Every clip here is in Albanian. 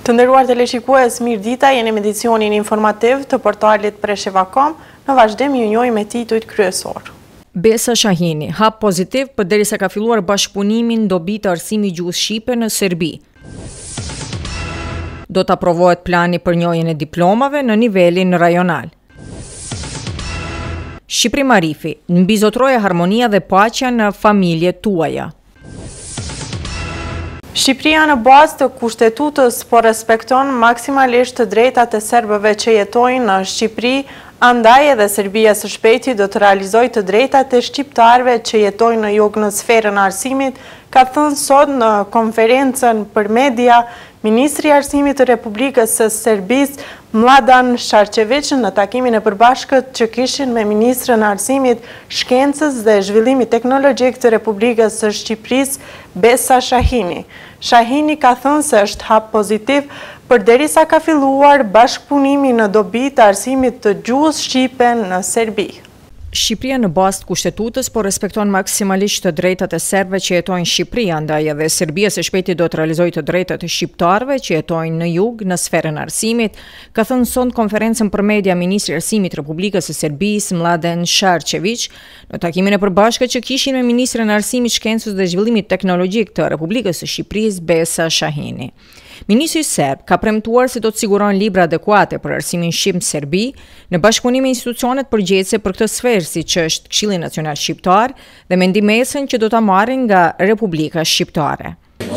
Të nderuar teleshikues, mirëdita, jeni me edicionin informativ të portalit Presheva.com. Në vazhdim ju njohim me titujt kryesor. Besa Shahini, hap pozitiv përderisa ka filluar bashkëpunimin dobi të arsimit gjuhës shqipe në Serbi. Do të aprovohet plani për njojën e diplomave në nivelin rajonal. Shqipëri Marifi, mbizotroje harmonia dhe paqja në familje tuaja. Shqipëria në bazë të kushtetutës po respekton maksimalisht të drejtat e serbëve që jetojnë në Shqipëri, andaj edhe Serbia së shpejti do të realizojë të drejtat e shqiptarëve që jetojnë në jug në sferën e arsimit, ka thënë sot në konferencën për media Ministri i Arsimit të Republikës së Serbisë Mladen Šarčević në takimin e përbashkët që kishin me Ministrën e Arsimit, Shkencës dhe Zhvillimit Teknologjik të Republikës së Shqipërisë Besa Shahini. Shahini ka thënë se është hap pozitiv përderisa ka filluar bashkëpunimi në dobi të arsimit të gjuhës shqipe në Serbi. Shqipëria në bazë të kushtetutës po respekton maksimalisht të drejtat e serbëve që jetojnë në Shqipëri, andaj edhe Serbia së shpejti do të realizojë të drejtat e shqiptarëve që jetojnë në jug në sferën e arsimit, ka thënë sot konferencën për media Ministri i Arsimit të Republikës së Serbisë Mladen Šarčević në takimin e përbashkët që kishin me Ministrën e Arsimit, Shkencës dhe Zhvillimit Teknologjik të Republikës së Shqipërisë Besa Shahini. Ministri serb ka premtuar se do të siguron libra adekuate për arsimin shqip në Serbi në bashkëpunim me institucionet përgjegjëse për këtë sferë, siç është Këshilli Nacional Shqiptar dhe me ndihmën që do ta marrin nga Republika Shqiptare.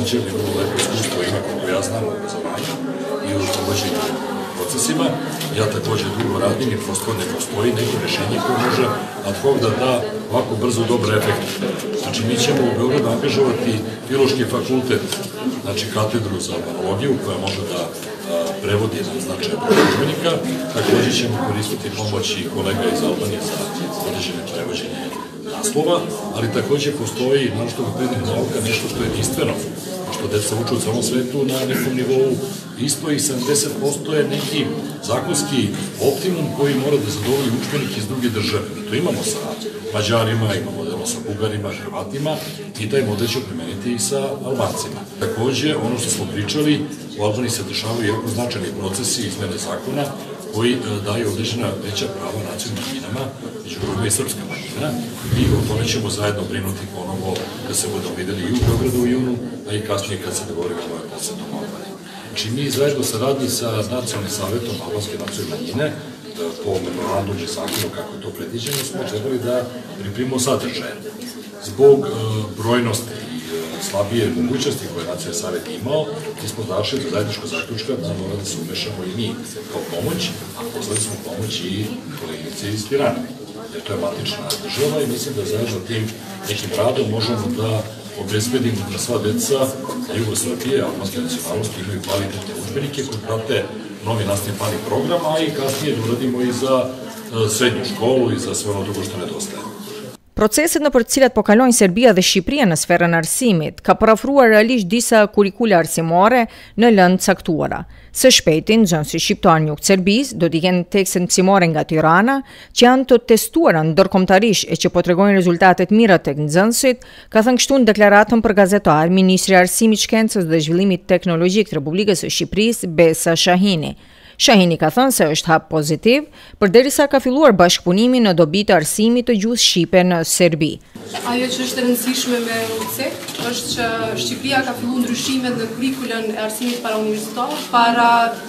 Ja također dugo radim i prosto ne postoji neko rješenje koje može ad hoc da da ovako brzo dobre efekte. Znači mi ćemo u Beogradu angažovati Filološki fakultet, znači katedru za albanologiju koja može da prevodi nam značajan broj udžbenika. Također ćemo koristiti pomoći kolega iz Albanije za određene prevođenje naslova, ali također postoji naročito u prednjih nauka nešto što je jedinstveno, što deca uče u celom svetu na nekom nivou isto i 70% je neki zakonski optimum koji mora da zadovolji učbenik iz druge države. Mi to imamo sa Mađarima, imamo modelo sa Bugarima, Hrvatima i taj model ćemo primeniti i sa Albancima. Također, ono što smo pričali, u Albaniji se dešavaju jako značajni procesi izmene zakona koji daju određena veća prava nacionalnim manjinama, među drugima i srpska manjina, i o tome ćemo zajedno brinuti ponovo kad se budemo videli i u Beogradu u junu, a i kasnije kad se dogovorimo o posetom Albaniji. Znači mi zajedno saradnji sa Nacionalnim savjetom albanske nacionalne manjine po memorandumu i zakonu kako je to predviđeno smo trebali da pripremimo sadržaje. Zbog brojnosti i slabije mogućnosti koje je Nacionalni savjet imao, mi smo došli do zajedničkog zaključka da mora da se umešamo i mi kao pomoć, a poslali smo pomoć i koleginice iz Tirane. Jer to je matična država i mislim da zajedno tim nekim radom možemo da obezbedimo da sva deca na jugu Srbije, albanske nacionalnosti imaju kvalitetne udžbenike koji prate novi nastavni plan i program, a i kasnije da uradimo i za srednju školu i za sve ono drugo što nedostaje. Proceset në për të cilat po kalojnë Serbia dhe Shqipëria në sferën e arsimit ka parafruar realisht disa kurikula arsimore në lëndë caktuara. Së shpejti, nxënësit shqiptar në jug të Serbisë do t'i kenë tekste mësimore nga Tirana, që janë të testuara ndërkombëtarisht e që po tregojnë rezultatet mira tek nxënësit, ka thënë kështu në deklaratën për gazetar Ministri i Arsimit, Shkencës dhe Zhvillimit Teknologjik të Republikës së Shqipërisë Besa Shahini. Shahini ka thënë se është hap pozitiv, përderisa ka filluar bashkëpunimi në dobi të arsimit të gjuhës shqipe në Serbi. Ajo që është e rëndësishme me UCE është që Shqipëria ka filluar ndryshimet në kurikulën e arsimit para universitar para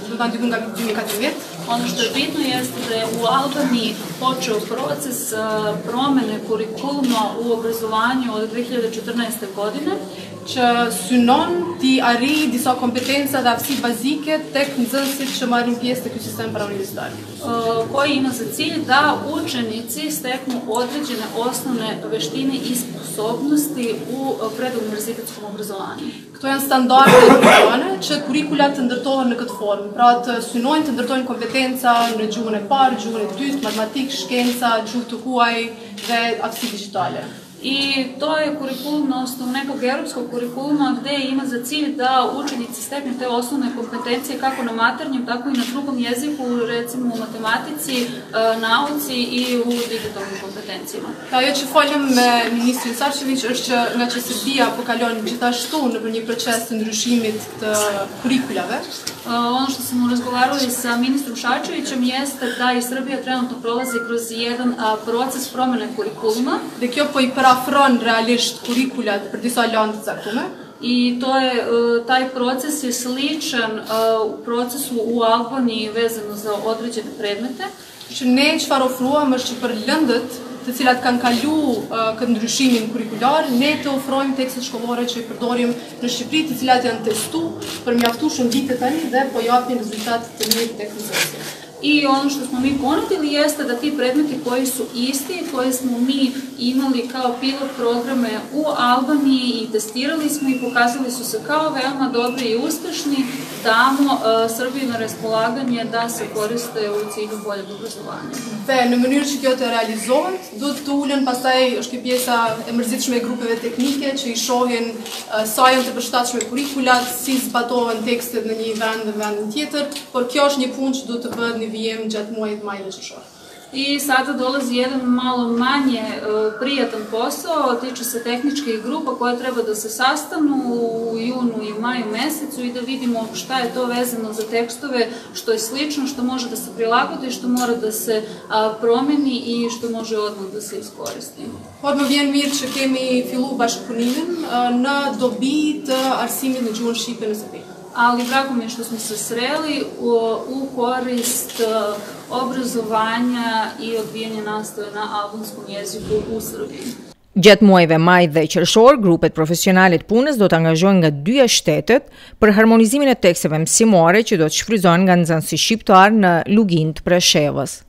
nga 2014. Ono što je bitno jeste da je u Albaniji počeo proces promene kurikuluma u obrazovanju od 2014. godine, që synon t'i arrijë disa kompetenca dhe aftësi bazike tek nxënësit që marrin pjesë te ky sistem parauniversitar. Koji ima za cilj da učenici steknu određene osnovne veštine i sposobnosti u preduniverzitetskom obrazovanju. Këto janë standarde europane që kurikulat të ndërtohen në këtë formë, pra të synojnë të ndërtojnë kompetenca në gjuhën e parë, gjuhën e dytë, matematikë, shkenca, gjuhë të huaj dhe aftësi digjitale. I to je kurikulum na osnovu nekog europskog kurikuluma gde ima za cilj da učenici steknu te osnovne kompetencije kako na maternjem, tako i na drugom jeziku, recimo u matematici, nauci i u digitalnim kompetencijama. Ajo që folëm me Ministrin Sarqević është që nga që Serbia po kalon gjithashtu në një proces të ndryshimit të kurikulave. Ono što smo razgovarali sa ministrom Šarčevićem jeste da i Srbija trenutno prolazi kroz jedan proces promene kurikuluma. Dhe kjo po I parafron realisht kurikulat për disa lande të caktuara. I taj proces je sličan procesu u Albaniji vezano za određene predmete. Që ne çfarë ofruam është që për lëndët të cilat kanë kalu këtë ndryshimin kurikular, ne të ofrojmë tekstet shkollore që I përdorim në Shqipëri, të cilat janë testuar për mjaftuar shumë vite tani dhe po japin rezultate të mira tek nxënësit. I ono što smo mi ponudili jeste da ti predmeti koji su isti, koje smo mi imali kao pilot programe u Albaniji I testirali smo I pokazali su se kao veoma dobri I uspešni, damo Srbiji na raspolaganje da se koriste u cilju boljeg obrazovanja. Dhe në mënyrë që kjo të realizohet, do të ulen pastaj është kjo pjesa e mërzitshme e grupeve teknike që I shohin sa janë të përshtatshme kurikulat, si zbatohen tekstet në një vend dhe vendin tjetër, por kjo është një punë që do të bëhet në vijem gjatë muajit maj dhe qershor. I sada dolazi jedan malo manje prijatan posao, tiče se tehničkih grupa koje treba da se sastanu u junu I maju mesecu I da vidimo šta je to vezano za tekstove, što je slično, što može da se prilagodi, što mora da se promeni I što može odmah da se iskoristi. Por më vjen mirë që kemi fillu bashkëpunimin në dobi të arsimit në gjuhën shqipe në Serbi. Ali drago mi je što smo se sreli u korist obrazovanja I odvijanja nastave na albanskom jeziku u Srbiji. Gjatë muajve maj dhe qershor, grupet profesionale të punës do të angazhohen nga dyja shtetet për harmonizimin e teksteve mësimore që do të shfrytëzohen nga nxënësi shqiptar në Lugin të Preshevës.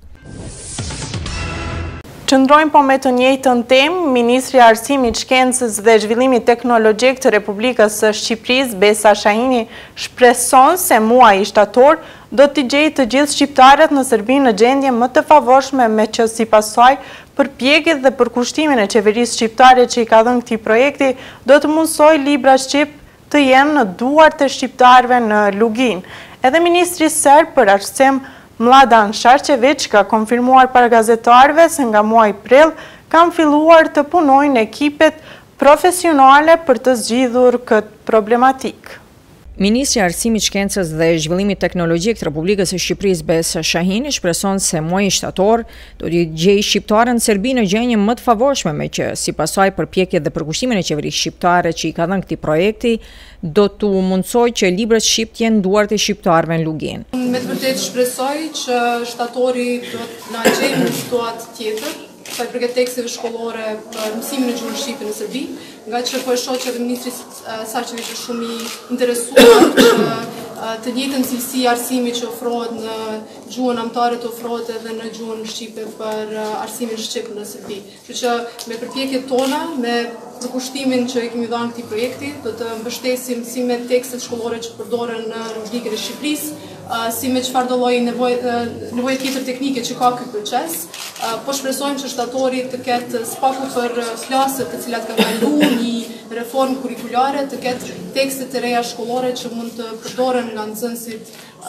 Qëndrojmë po me të njëjtën temë, Ministri I Arsimit, Shkencës dhe Zhvillimit Teknologjik të Republikës së Shqipërisë, Besa Shahini, shpreson se muaji shtator do t'i gjejë të gjithë shqiptarët në Serbi në gjendje më të favorshme me që sipas saj përpjekjet dhe përkushtimin e qeverisë shqiptare që I ka dhënë këtij projekti do të mundsojë libra shqip të jenë në duart e shqiptarëve në Lugin. Edhe Ministri serb për arsim Mladen Šarčević ka konfirmuar para gazetarëve se nga muaji prill kanë filluar të punojnë ekipet profesionale për të zgjidhur këtë problematikë. Ministri I Arsimit, Shkencës dhe Zhvillimit Teknologjik të Republikës së Shqipërisë Besa Shahini shpreson se muaji shtator do t'i gjejë shqiptarën në Serbi në gjendje më të favorshme me që sipas saj përpjekjet dhe përkushtimin e qeverisë shqiptare që I ka dhënë këtij projekti do t'u mundsojë që librat shqip të jenë në duart e shqiptarëve në Lugin. Me të vërtetë shpresoj që shtatori do të na gjejë në situatë tjetër sa I përket teksteve shkollore për mësimin e gjuhës shqipe në Serbi, nga që po e shoh që Ministri Sarqević është shumë I interesuar që të njëjtën cilësi arsimi që ofrohet në gjuhën amtare të ofrohet edhe në gjuhën shqipe për arsimin shqip në Serbi. Kështu që me përpjekjet tona, me përkushtimin që I kemi dhënë këtij projekti, do të mbështesim si me tekstet shkollore që përdoren në Republikën e Shqipërisë, si me çfarë do lloji nevoje tjetër teknike që ka ky proces, po shpresojmë që shtatori të ketë spaku për klasët të cilat kanë kaluar një reformë kurikulare, të ketë tekste të reja shkollore që mund të përdoren nga nxënësit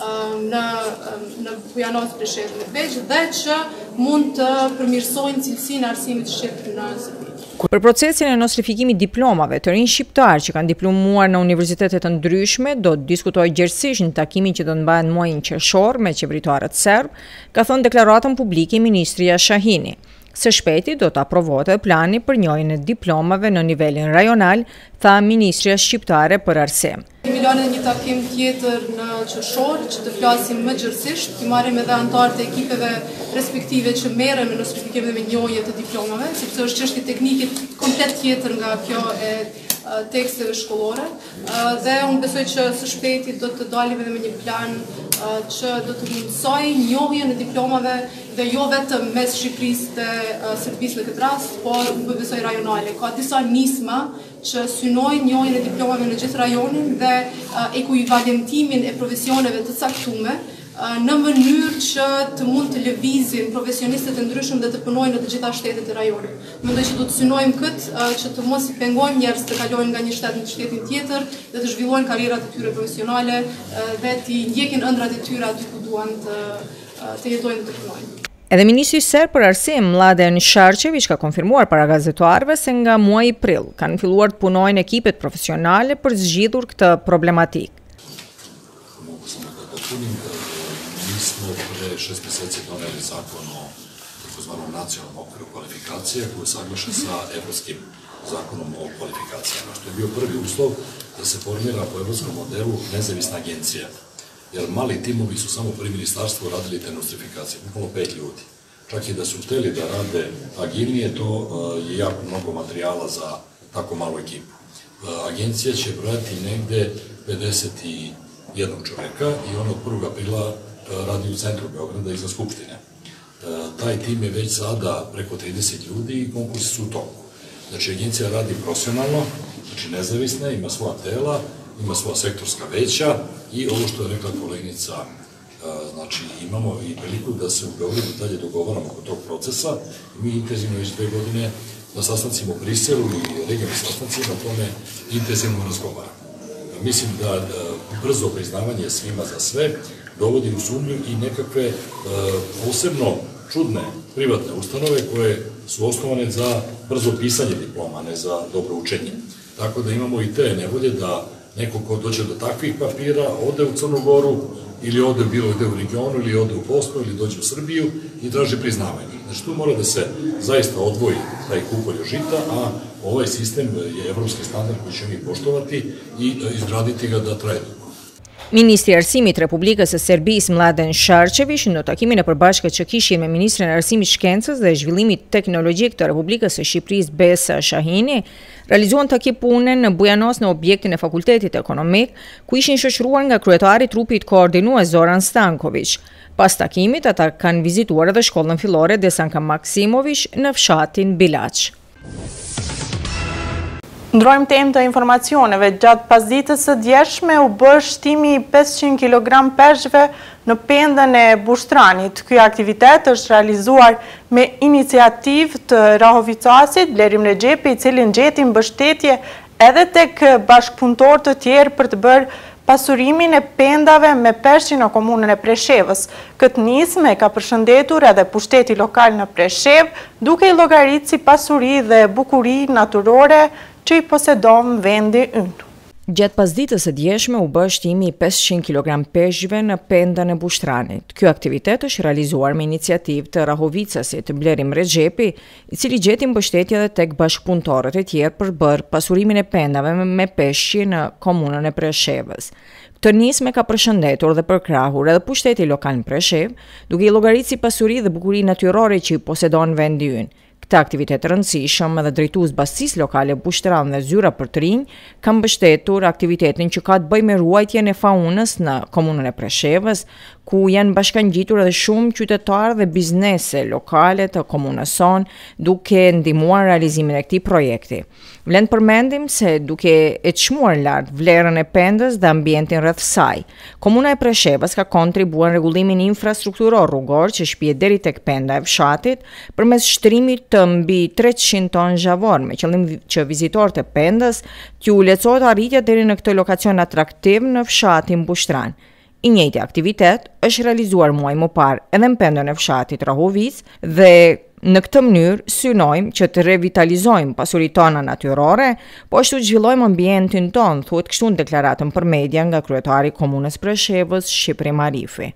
në Bujanovë, Preshevë dhe Veç dhe që mund të përmirësojnë cilësinë e arsimit shqip në Serbi. Për procesin e nostrifikimit diplomave të rinj shqiptar që kanë diplomuar në universitete të ndryshme do të diskutojë gjerësisht në takimin që do të mbahet në muajin qershor me qeveritarët serb, ka thënë deklaratën publike Ministria Shahini. Së shpejti do të aprovohet plani për njojën e diplomave në nivelin rajonal, tha Ministria Shqiptare për arsim. Kemi lënë një takim tjetër në qershor që të flasim më gjërësisht, të marrim edhe anëtarët e ekipeve respektive që merren me nostrifikim dhe me njojje të diplomave, sepse është çështje teknike komplet tjetër nga kjo e teksteve shkollore dhe unë besoj që së shpejti do të dalim edhe me një plan që do të mundsoj njohjen e diplomave dhe jo vetëm mes Shqipërisë dhe Serbisë në këtë rast, por unë besoj rajonale. Ka disa nisma që synojnë njohjen e diplomave në gjithë rajonin dhe ekuivalentimin e profesioneve të caktuara në mënyrë që të mund të lëvizin profesionistët e ndryshëm dhe të punojnë në të gjitha shtetet e rajonit. Mendoj që do të synojmë këtë që të mos i pengojmë njerëz të kalojnë nga një shtet në shtetin tjetër dhe të zhvillojnë karrierat e tyre profesionale dhe të ndjekin ëndrat e tyre aty ku duan të jetojnë dhe të punojnë. Edhe Ministri i Serb për Arsim, Mladen Sharqević, ka konfirmuar para gazetarëve se nga muaji prill kanë filluar të punojnë ekipet profesionale për zgjidhur këtë problematikë. Mi smo pre 6 mjeseci doneli zakon o takozvanom nacionalnom okviru kvalifikacije koji je saglašen sa evropskim zakonom o kvalifikacijama, što je bio prvi uslov da se formira po evropskom modelu nezavisna agencija. Jer mali timovi su samo pri ministarstvu radili te nostrifikacije, bukvalno 5 ljudi. Čak i da su hteli da rade agilnije, to je jako mnogo materijala za tako malu ekipu. Agencija će brojati negde 51 čoveka i on od 1. aprila radi u centru Beograda iza Skupštine. Taj tim je već sada preko 30 ljudi i konkursi su u toku. Znači, agencija radi profesionalno, znači nezavisna, ima svoja tela, ima svoja sektorska veća i ovo što je rekla koleginica, znači imamo i priliku da se u Beogradu dalje dogovaramo oko tog procesa. Mi intenzivno već 2 godine na sastancima u Briselu i regionalnim sastancima o tome intenzivno razgovaramo. Mislim da brzo priznavanje svima za sve dovodi u sumnju i nekakve posebno čudne privatne ustanove koje su osnovane za brzo pisanje diploma, ne za dobro učenje. Tako da imamo i te nevolje da neko ko dođe do takvih papira ode u Crnu Goru ili ode bilo gde u regionu ili ode u Bosnu ili dođe u Srbiju i traži priznavanje. Znači tu mora da se zaista odvoji taj kukolj žita, a ovaj sistem je evropski standard koji ćemo mi poštovati i izgraditi ga da traje dugo. Ministri i Arsimit Republikës së Serbisë Mladen Sharqević në takimin e përbashkët që kishin me Ministrin e Arsimit, Shkencës dhe Zhvillimit Teknologjik të Republikës së Shqipërisë Besa Shahini, realizuan takip pune në Bujanos në objektin e Fakultetit Ekonomik, ku ishin shoqëruar nga kryetari i trupit koordinues Zoran Stanković. Pas takimit, ata kanë vizituar edhe shkollën fillore Desanka Maksimović në fshatin Bilaç. Ndrojmë temë të informacioneve. Gjatë pasditës së djeshme u bë shtimi 500 kg peshqve në pendën e Bushtranit. Ky aktivitet është realizuar me iniciativë të Rahovicasit, Blerim Rexhepi, i cili ngjeti mbështetje edhe tek bashkëpunëtorë të tjerë për të bërë pasurimin e pendave me peshqi në komunën e Preshevës. Këtë nismë ka përshëndetur edhe pushteti lokal në Preshevë, duke i llogaritur si pasuri dhe bukuri natyrore që i posedon vendi ynë. Gjatë pasditës së djeshme u bë shtimi i 500 kg peshqve në pendën e Bushtranit. Ky aktivitet është realizuar me iniciativë të Rahovicasit, Blerim Rexhepi, i cili gjeti mbështetje edhe tek bashkëpunëtorët e tjerë për bërë pasurimin e pendave me peshqi në komunën e Preshevës. Këtë nismë ka përshëndetur dhe përkrahur edhe pushteti lokal në Preshevë, duke i llogaritur si pasuri dhe bukuri natyrore që i posedon vendi ynë. Këtë aktivitet rëndësishëm edhe drejtues bastësisë lokale Bushtran dhe Zyra për të rinj kanë mbështetur aktivitetin që ka të bëjë me ruajtjen e faunës në komunën e Preshevës, ku janë bashkangjitur edhe shumë qytetarë dhe biznese lokale të komunës sonë, duke ndihmuar realizimin e këtij projekti. Vlen përmendim se duke e çmuar lart vlerën e pendës dhe ambientin rreth saj, komuna e Preshevës ka kontribuar në rregullimin infrastrukturor rrugor që shpihet deri tek penda e fshatit përmes shtrimit të mbi 300 ton zhavor, me qëllim që vizitorët e pendës t'ju lehtësohet arritja deri në këtë lokacion atraktiv në fshatin Bushtran. I njëjti aktivitet është realizuar muaj më parë edhe në pendën e fshatit Rahovic dhe në këtë mënyrë synojmë që të revitalizojmë pasuritë tona natyrore, po ashtu të zhvillojmë ambientin ton, thuhet kështu në deklaratën për media nga kryetari i komunës Preshevës, Shqiprim Arifi.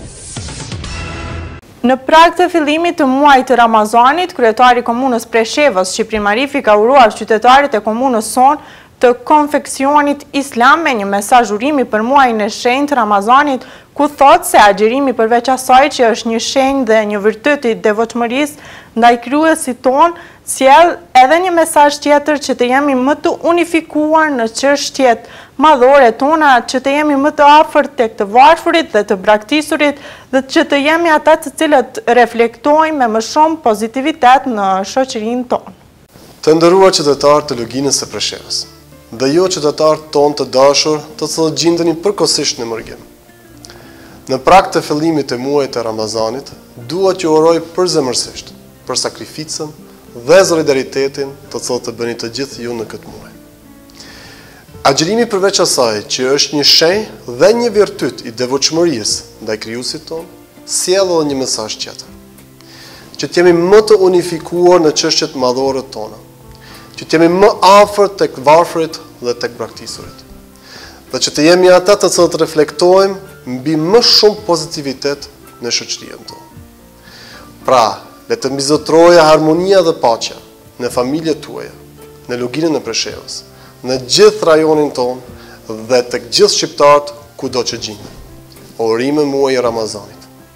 Në prag të fillimit të muajit të Ramazanit, kryetari i komunës Preshevës, Shqiprim Arifi, ka uruar qytetarët e komunës sonë të konfeksionit islam me një mesazh urimi për muajin e shenjtë Ramazanit, ku thotë se agjerimi përveç asaj që është një shenjë dhe një virtyt i devotshmërisë ndaj kryesit ton, sjell edhe një mesazh tjetër që të jemi më të unifikuar në çështjet madhore tona, që të jemi më të afërt tek të varfërit dhe të braktisërit dhe që të jemi ata të cilët reflektojmë me më shumë pozitivitet në shoqërinë tonë. Të nderuar qytetarë të Luginës së Preshevës dhe jo qytetarët tonë të dashur, të cilët gjendeni përkohësisht në Mërgjem. Në prag të fillimit të muajit të Ramazanit, dua t'ju uroj përzemërsisht për sakrificën dhe solidaritetin të cilët të bëni të gjithë ju në këtë muaj. Agjërimi përveç asaj që është një shenjë dhe një virtyt i devotshmërisë ndaj krijuesit tonë, sjell edhe një mesazh tjetër. Që t'jemi më të unifikuar në çështjet madhore tona, që t'jemi më afër tek varfërit dhe tek braktisërit, dhe që të jemi ata të cilët reflektojmë mbi më shumë pozitivitet në shoqërinë tonë. Pra, le të mbizotroja harmonia dhe paqja në familjet tuaja, në luginën e Preshevës, në gjithë rajonin tonë dhe tek gjithë shqiptarët kudo që gjenden. Urime muaj i Ramazanit.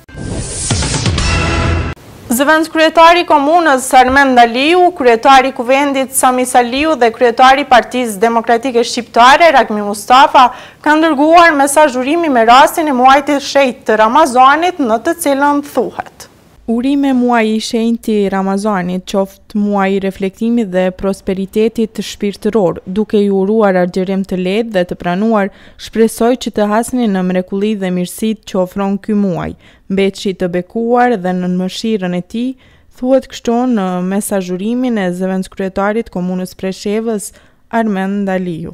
Zëvendës kryetari komunës Armend Aliu, kryetari kuvendit Sami Saliu dhe kryetari Partisë Demokratike Shqiptare Ragmi Mustafa kanë dërguar mesazh urimi me rastin e muajit të shenjtë të Ramazanit, në të cilën thuhet: Urime muaj i shenjtë i Ramazanit, qoftë muaj i reflektimit dhe prosperitetit shpirtëror, duke ju uruar agjërim të lehtë dhe të pranuar, shpresoj që të hasni në mrekulli dhe mirësitë që ofron ky muaj, mbetshi të bekuar dhe në mëshirën e tij, thuhet kështu në mesazhurimin e zëvendës kryetarit komunës Preshevës Armend Aliu.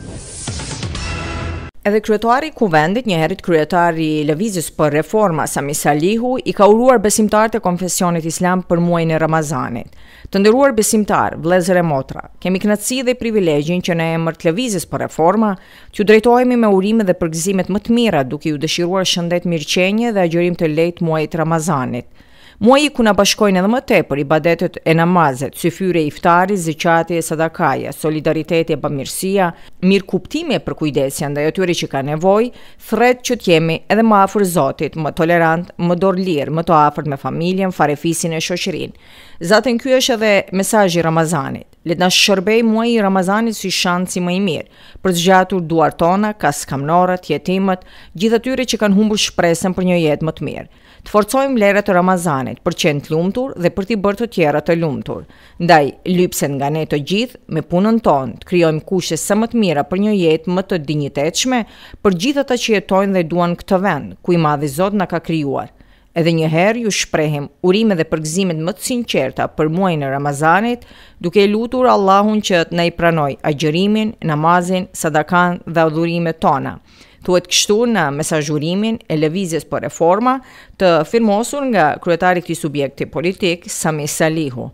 Edhe kryetari i kuvendit, njëherët kryetari i Lëvizjes për Reforma Sami Salihu, i ka uruar besimtarët e konfesionit islam për muajin e Ramazanit. Të nderuar besimtar, vëllezër e motra, kemi kënaqësi dhe privilegjin që në emër të Lëvizjes për Reforma t'ju drejtohemi me urime dhe përgëzimet më të mira, duke ju dëshiruar shëndet mirëqenie dhe agjërim të lehtë muajit Ramazanit. Muaji ku na bashkojnë edhe më tepër ibadetet e namazet, syfyre e iftarit, zikati e sadakaja, solidariteti e bamirësia, mirëkuptimi e përkujdesja ndaj atyre që ka nevojë, thret që t'jemi edhe më afër Zotit, më tolerant, më dorëlir, më të afërt me familjen, farefisin e shoqërinë. Zaten ky është edhe mesazhi i Ramazanit. Le të na shërbej muaji i Ramazanit si shansi më i mirë për të zgjatur duart tona, kaskamnorët, jetimët, gjithë atyre që kanë humbur shpresën për një jetë më të mirë. Të forcojmë vlerat e Ramazanit për qenë të lumtur dhe për t'i bërë të tjera të lumtur. Ndaj, lypsen nga ne të gjithë me punën tonë, të krijojmë kushte sa më të mira për një jetë më të dinjitetshme për gjithë ata që jetojnë dhe duan këtë vend, ku i Madhi Zot na ka krijuar. Edhe një herë ju shprehim urime dhe përgëzimet më të sinqerta për muajin e Ramazanit, duke lutur Allahun që na i pranoj agjërimin, namazin, sadakan dhe adhurimet tona. Thuhet kështu në mesazhurimin e Lëvizjes për Reforma, të firmosur nga kryetari i këtij subjekti politik, Sami Salihu.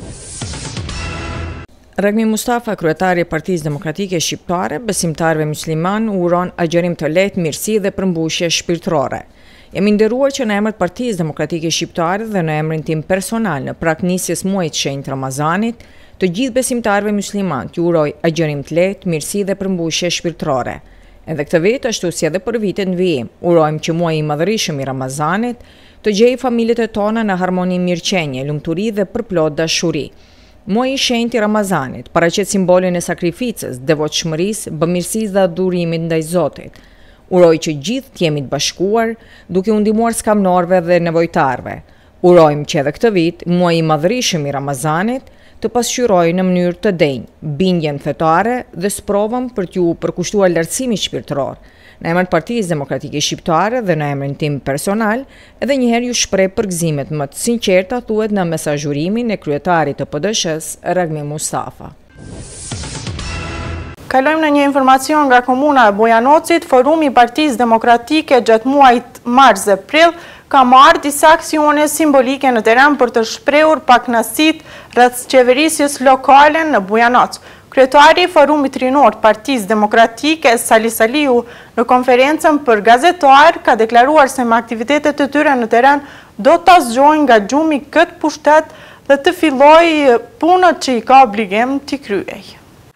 Ragmi Mustafa, kryetari i Partisë Demokratike Shqiptare, besimtarëve musliman uron agjërim të lehtë, mirësi dhe përmbushje shpirtërore. Jemi nderuar që në emër të Partisë Demokratike Shqiptare dhe në emrin tim personal në prag nisjes muajit të shenjtë Ramazanit, të gjithë besimtarëve musliman t'ju uroj agjërim të lehtë, mirësi dhe përmbushje shpirtërore. Edhe këtë vit, ashtu si edhe për vitet në vijim, urojmë që muaji i madhërisëm i Ramazanit të gjejë familjet e tona në harmoni, mirëqenie, lumturi dhe përplot dashuri. Muaji i shenjtë i Ramazanit paraqet simbolin e sakrificës, devotshmërisë, bamirësisë dhe adhurimit ndaj Zotit. Uroj që gjithë të jemi të bashkuar, duke u ndihmuar skamnorëve dhe nevojtarëve. Urojmë që edhe këtë vit, muaji i madhërisëm i Ramazanit të pasqyrojë në mënyrë të denjë, bindjen fetare dhe sprovën për t'ju përkushtuar lartësimit shpirtëror. Në emër të Partisë Demokratike Shqiptare dhe në emrin tim personal, edhe njëherë ju shpreh përgëzimet më të sinqerta, thuhet në mesazhurimin e kryetarit të PD-s-së Ragmi Mustafa. Kalojmë në një informacion nga komuna e Bojanocit. Forumi i Partisë Demokratike gjatë muajit mars-prill ka marrë disa aksione simbolike në teren për të shprehur pakënaqësitë rreth qeverisjes lokale në Bojanoc. Kryetari i Forumit Rinor Partisë Demokratike Sali Saliu në konferencën për gazetar ka deklaruar se me aktivitetet e tyre në teren do ta zgjojnë nga gjumi këtë pushtet dhe të fillojë punët që i ka obligim t'i kryej.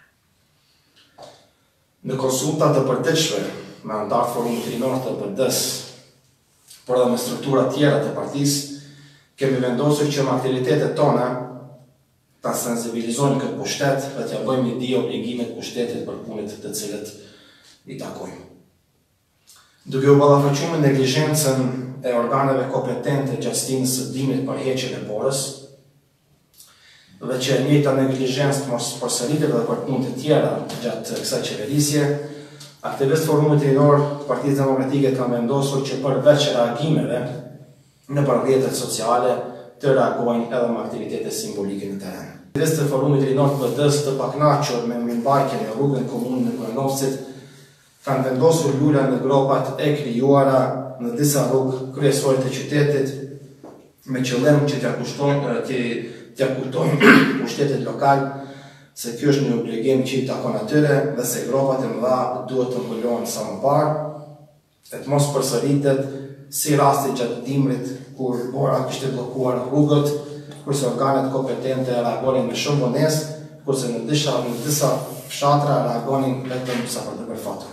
Në konsultat të përditshme me anëtarët Forumit Rinor të PD-s, por edhe me struktura tjera të partisë, kemi vendosur që me aktivitetet tona ta sensibilizojmë këtë pushtet dhe t'ja bëjmë një di obligimet pushtetit për punët të cilët i takojmë. Duke u ballafaquar me neglizhencën e organeve kompetente gjatë stinës së dimit për heqjen e borës, dhe që e njëjta neglizhencë mos përsëritet edhe për punë të tjera gjatë kësaj qeverisje, Aktivistë Forumit Rinor të Partisë Demokratike kanë vendosur që përveç reagimeve në rrjetet sociale të reagojnë edhe me aktivitete simbolike në teren. Aktivistët e Forumit Rinor të PD-s të pakënaqur me mirëmbajtjen e rrugën komunën e Bujanovcit kanë vendosur lula në gropat e krijuara në disa rrugë kryesore të qytetit me qëllim që t'ja kuptojnë pushtetit lokal se kjo është një obligim që i takon atyre dhe se gropat e mëdha duhet të mbulohen sa më parë, e të mos përsëritet si rasti gjatë dimrit kur ora kishte bllokuar rrugët, kurse organet kompetente reagonin me shumë vonesë, kurse në disa fshatra reagonin vetëm sa për të përfatur.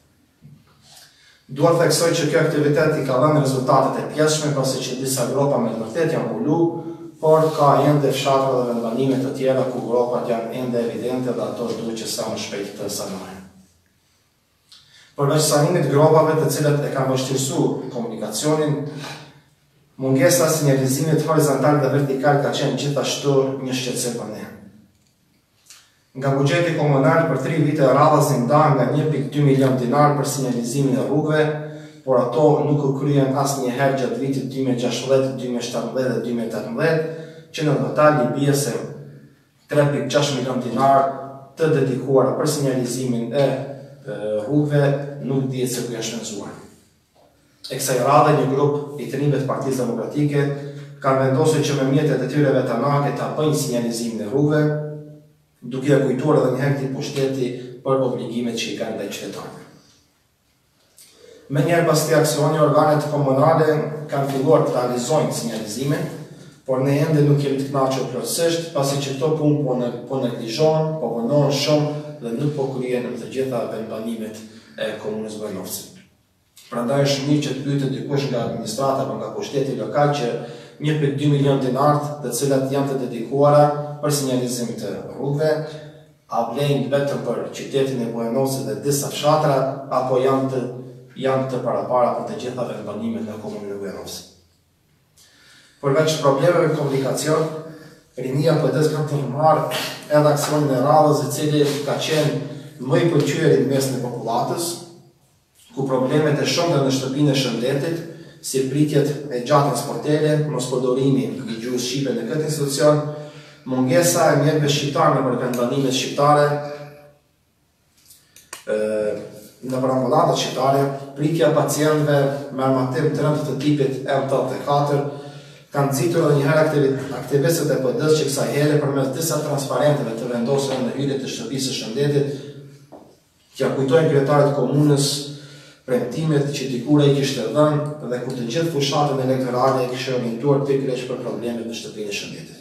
Dua të theksoj që kjo aktivitet i ka dhënë rezultatet e pjeshme, pasi që disa gropa me të vërtet janë mbulu, por ka ende fshatra dhe vendbanime të tjera ku gropat janë ende evidente dhe ato duhet që sa më shpejt të sanohen. Përveç sanimit gropave të cilat e kanë vështirësuar komunikacionin, mungesa e sinjalizimit horizontal dhe vertikal ka qenë gjithashtu një shqetësim për ne. Nga buxheti komunal për 3 vite radhës ndan nga 1.2 milion dinar për sinjalizimin e rrugëve, por ato nuk u kryen asnjëherë gjatë vitit 2016, 2017 dhe 2018, që në total i bie se 3.6 milion dinar të dedikuara për sinjalizimin e rrugëve nuk dihet se ku janë shpenzuar. E kësaj radhe një grup i trimëve të Partisë Demokratike kanë vendosur që me mjetet e tyre vetanake ta bëjnë sinjalizimin e rrugëve, duke kujtuar edhe një herë këtij pushteti për obligimet që i kanë ndaj qytetarëve. Menjëherë pas këtij aksioni, organet komunale kanë filluar të realizojnë sinjalizimin, por ne ende nuk jemi të kënaqur plotësisht, pasi që këto punë po neglizhohen, po vonohen shumë dhe nuk po kryhen në të gjitha vendbanimet e komunës Bujanovcit. Prandaj është mirë që të pyetet dikush nga administrata apo nga pushteti lokal që 1.2 milion dinar, të cilat janë të dedikuara për sinjalizim të rrugëve, a vlejnë vetëm për qytetin e Bujanovcit dhe disa fshatra, apo janë të parapara për të gjitha vendbanimet në komunën e Bujanovcit. Përveç problemeve komunikacion, rinia PD-s kanë të marrë edhe aksionin e radhës, i cili ka qenë më i pëlqyer në mes në popullatës, ku problemet e shumta në shtëpinë e shëndetit, si pritjet e gjatën sportele, mos përdorimi i gjuhës shqipe në këtë institucion, mungesa e mjetëve shqiptarë në vendbanimet shqiptare, në ambulantat shqiptare, pritja pacientëve me armatim të rëndë të tipit M84, kanë nxitur edhe një herë aktivistët e PD-s që kësaj here përmes disa transparenteve të vendosura në hyrje të shtëpisë së shëndetit, që kujtojnë kryetarit komunës premtimet që dikur ai kishte dhënë dhe ku të gjithë fushatën elektorale kishin orientuar pikërisht për problemet në shtëpinë e shëndetit.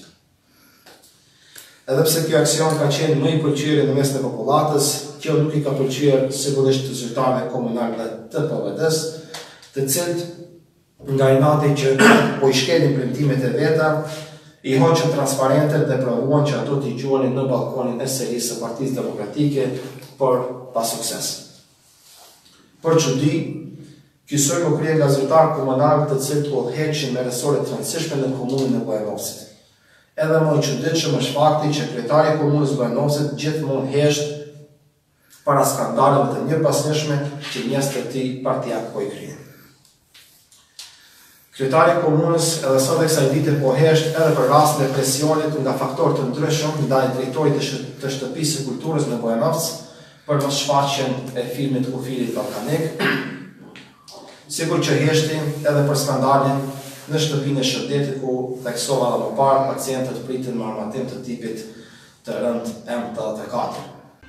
Edhe pse ky aksion ka qenë më i pëlqyer në mes të popullatës, kjo nuk i ka pëlqyer sigurisht të zyrtarëve komunal dhe të PD-s, të cilët nga inati që po i shkelin premtimet e veta, i hoqën transparente dhe provuan që ato t'i gjuanin në balkonin e serisë së Partisë Demokratike, por pa sukses. Për çudi, ky soi u krye nga zyrtarë komunal të cilët udhëheqin me resore të rëndësishme në komunën e Bujanovcit. Edhe më i çuditshëm është fakti që kryetari i komunës Bujanovcit gjithmonë hesht para skandaleve të njëpasnjëshme që njerëzit e tij partijak po i kryejnë. Kryetari i komunës edhe sot e kësaj dite po hesht edhe për rastin e presionit nga faktorë të ndryshëm ndaj drejtorit të shtëpisë së kulturës në Bujanovc për mos shfaqjen e filmit Kufirit Ballkanik, sikur që heshti edhe për skandalin në shtëpinë e shëndetit ku theksova edhe më parë pacientët pritin me armatim të tipit të rënd M84.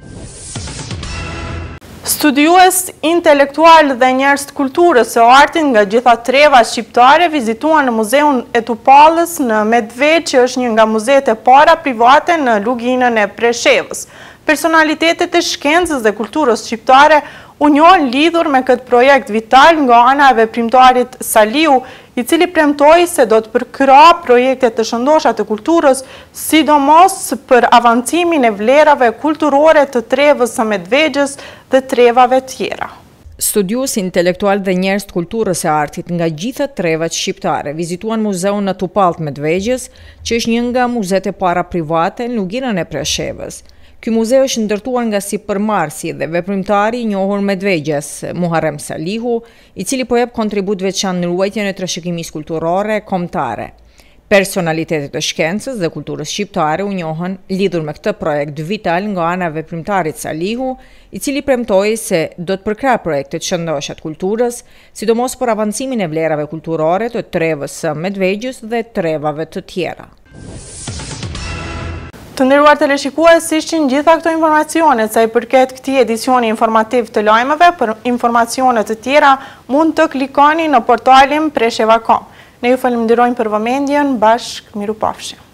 Studiues intelektual dhe njerëz të kulturës së artit nga gjitha treva shqiptare vizituan në Muzeun e Tupallës në Medved, që është një nga muzeet e para private në luginën e Preshevës. Personalitetet e shkencës dhe kulturës shqiptare u njohën lidhur me këtë projekt vital nga ana e veprimtarit Saliu, i cili premtoi se do të përkra projekte të shëndosha të kulturës, sidomos për avancimin e vlerave kulturore të trevës së Medvegjës dhe trevave tjera. Studiues intelektual dhe njerëz të kulturës së artit nga gjitha trevat shqiptare vizituan Muzeun në Tupallë të Medvegjës, që është një nga muzeet e para private në luginën e Preshevës. Ky muzeu është ndërtuar nga sipërmarrësi dhe veprimtari i njohur Medvegjes, Muharrem Salihu, i cili po jep kontribut veçantë në ruajtjen e trashëgimisë kulturore kombëtare. Personalitetet e shkencës dhe kulturës shqiptare u njohën lidhur me këtë projekt vital nga ana e veprimtarit Salihu, i cili premtoi se do të përkrahë projektet shëndoshat kulturës, sidomos për avancimin e vlerave kulturore të trevës së Medvegjës dhe trevave të tjera. Të nderuar teleshikues, ishin gjitha këto informacionet sa i përket këtij edicioni informativ të lajmeve. Për informacione të tjera mund të klikoni në portalin Presheva.com. Ne ju falenderojmë për vëmendjen, bashkë mirupafshim.